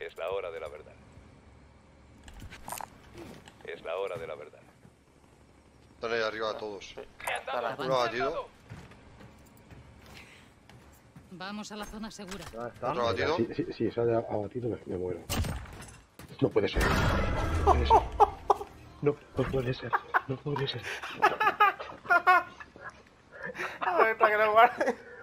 Es la hora de la verdad. Es la hora de la verdad. Están ahí arriba a todos. Uno abatido. Vamos a la zona segura. ¿Dónde está? Otro abatido. Si se ha abatido me muero. No puede ser. No puede ser. No puede ser. No puede ser. A ver, para que lo guarde.